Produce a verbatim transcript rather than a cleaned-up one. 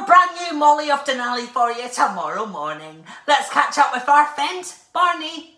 brand new Molly of Denali for you tomorrow morning. Let's catch up with our friend Barney.